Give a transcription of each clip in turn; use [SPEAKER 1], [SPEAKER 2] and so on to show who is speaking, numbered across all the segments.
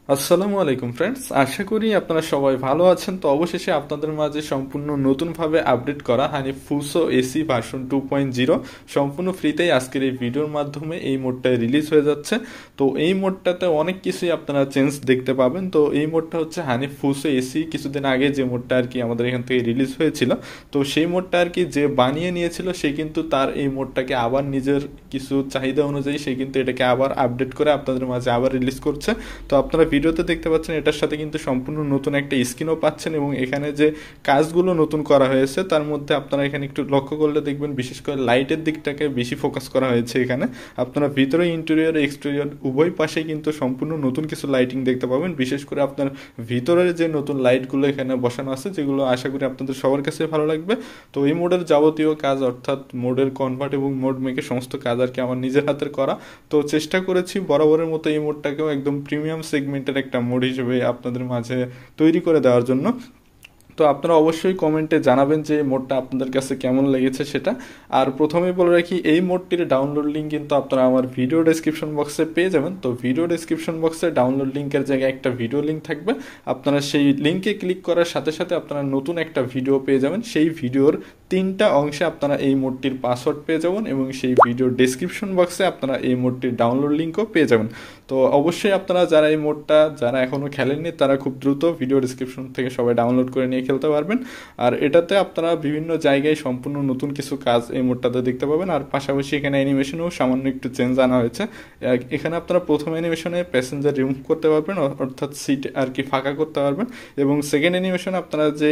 [SPEAKER 1] আসসালামু আলাইকুম ফ্রেন্ডস, আশা করি আপনারা সবাই ভালো আছেন। তো অবশেষে আপনাদের মাঝে সম্পূর্ণ নতুনভাবে আপডেট করা হানিফ ফুসো এসি ভার্সন 2.0 সম্পূর্ণ ফ্রিতেই আজকের এই ভিডিওর মাধ্যমে এই মোডটা রিলিজ হয়ে যাচ্ছে। তো এই মোডটাতে অনেক কিছুই আপনারা চেঞ্জ দেখতে পাবেন। তো এই মোডটা হচ্ছে হানিফ ফুসো এসি, কিছুদিন আগে যে মোডটা আর কি আমাদের এখান থেকে রিলিজ হয়েছিল, তো সেই মোডটা আর কি যে বানিয়ে নিয়েছিল সে কিন্তু তার এই মোডটাকে আবার নিজের কিছু চাহিদা অনুযায়ী সে কিন্তু এটাকে আবার আপডেট করে আপনাদের মাঝে আবার রিলিজ করছে। তো আপনারা ভিডিওতে দেখতে পাচ্ছেন এটার সাথে কিন্তু সম্পূর্ণ নতুন একটা স্ক্রিনও পাচ্ছেন, এবং এখানে যে কাজগুলো নতুন করা হয়েছে তার মধ্যে আপনারা এখানে একটু লক্ষ্য করলে দেখবেন বিশেষ করে লাইটের দিকটাকে বেশি ফোকাস করা হয়েছে। এখানে আপনারা ভিতরে ইন্টেরিয়র এক্সটেরিয়র উভয় পাশে কিন্তু সম্পূর্ণ নতুন কিছু লাইটিং দেখতে পাবেন। বিশেষ করে আপনার ভিতরের যে নতুন লাইটগুলো এখানে বসানো আছে, যেগুলো আশা করি আপনাদের সবার কাছে ভালো লাগবে। তো এই মোডের যাবতীয় কাজ অর্থাৎ মোডের কনভার্ট এবং মোড মেকে সমস্ত কাজ আর কি আমার নিজের হাতের করা। তো চেষ্টা করেছি বরাবরের মতো এই মোডটাকেও একদম প্রিমিয়াম সেগমেন্টের একটা মোড হিসেবে আপনাদের মাঝে তৈরি করে দেওয়ার জন্য। তো আপনারা অবশ্যই কমেন্টে জানাবেন যে মোডটা আপনাদের কাছে কেমন লেগেছে সেটা। আর প্রথমেই বলে রাখি, এই মোডটির ডাউনলোড লিঙ্ক কিন্তু আপনারা আমার ভিডিও ডেসক্রিপশন বক্সে পেয়ে যাবেন। তো ভিডিও ডেসক্রিপশন বক্সে ডাউনলোড লিঙ্কের জায়গায় একটা ভিডিও লিঙ্ক থাকবে। আপনারা সেই লিঙ্কে ক্লিক করার সাথে সাথে আপনারা নতুন একটা ভিডিও পেয়ে যাবেন। সেই ভিডিওর 3টা অংশে আপনারা এই মোডটির পাসওয়ার্ড পেয়ে যাবেন, এবং সেই ভিডিওর ডেসক্রিপশন বক্সে আপনারা এই মোডটির ডাউনলোড লিঙ্কও পেয়ে যাবেন। তো অবশ্যই আপনারা যারা এই মোডটা যারা এখনও খেলেননি তারা খুব দ্রুত ভিডিও ডেসক্রিপশন থেকে সবাই ডাউনলোড করে নিয়ে খেলতে পারবেন। আর এটাতে আপনারা বিভিন্ন জায়গায় সম্পূর্ণ নতুন কিছু কাজ এই মোডটাতে দেখতে পাবেন। আর পাশাপাশি এখানে অ্যানিমেশনেও সামান্য একটু চেঞ্জ আনা হয়েছে। এখানে আপনারা প্রথম অ্যানিমেশনে প্যাসেঞ্জার রিমুভ করতে পারবেন, অর্থাৎ সিট আর কি ফাঁকা করতে পারবেন। এবং সেকেন্ড অ্যানিমেশনে আপনারা যে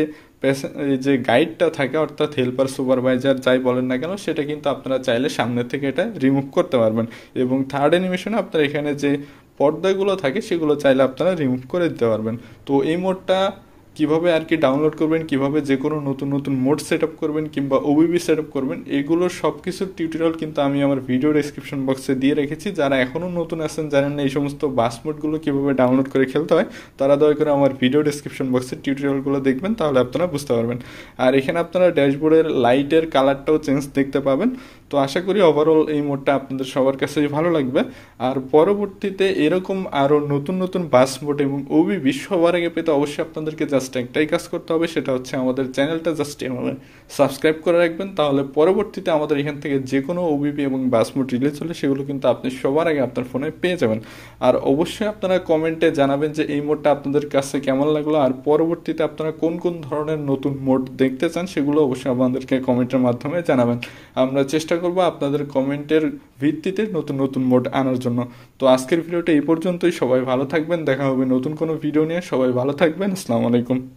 [SPEAKER 1] এই যে গাইডটা থাকে অর্থাৎ হেল্পার সুপারভাইজার যাই বলেন না কেন, সেটা কিন্তু আপনারা চাইলে সামনে থেকে এটা রিমুভ করতে পারবেন। এবং থার্ড অ্যানিমেশনে আপনারা এখানে যে পর্দাগুলো থাকে সেগুলো চাইলে আপনারা রিমুভ করে দিতে পারবেন। তো এই মোডটা কিভাবে আর কি ডাউনলোড করবেন, কিভাবে যে কোনো নতুন নতুন মোড সেট আপ করবেন কিংবা ওবিবি সেট আপ করবেন, এগুলোর সব কিছুর টিউটোরিয়াল কিন্তু আমি আমার ভিডিও ডেসক্রিপশন বক্সে দিয়ে রেখেছি। যারা এখনও নতুন আছেন, জানেন না এই সমস্ত বাস মোডগুলো কীভাবে ডাউনলোড করে খেলতে হয়, তারা দয়া করে আমার ভিডিও ডেসক্রিপশন বক্সের টিউটোরিয়ালগুলো দেখবেন, তাহলে আপনারা বুঝতে পারবেন। আর এখানে আপনারা ড্যাশবোর্ডের লাইটের কালারটাও চেঞ্জ দেখতে পাবেন। তো আশা করি ওভারঅল এই মোডটা আপনাদের সবার কাছেই ভালো লাগবে। আর পরবর্তীতে এরকম আরও নতুন নতুন বাস মোড এবং ওবিবি সবার আগে পেতে অবশ্যই আপনাদেরকে জাস্ট একটাই কাজ করতে হবে, সেটা হচ্ছে আমাদের চ্যানেলটা জাস্ট এভাবে সাবস্ক্রাইব করে রাখবেন। তাহলে পরবর্তীতে আমাদের এখান থেকে যে কোনো ওবিবি এবং বাস মোড রিলিজ হলে সেগুলো কিন্তু আপনি সবার আগে আপনার ফোনে পেয়ে যাবেন। আর অবশ্যই আপনারা কমেন্টে জানাবেন যে এই মোডটা আপনাদের কাছে কেমন লাগলো, আর পরবর্তীতে আপনারা কোন কোন ধরনের নতুন মোড দেখতে চান সেগুলো অবশ্যই আমাদেরকে কমেন্টের মাধ্যমে জানাবেন। আমরা চেষ্টা করব আপনাদের কমেন্টের ভিত্তিতে নতুন নতুন মোড আনার জন্য। তো আজকের ভিডিওটা এই পর্যন্তই। সবাই ভালো থাকবেন, দেখা হবে নতুন কোনো ভিডিও নিয়ে। সবাই ভালো থাকবেন, আসসালামু আলাইকুম।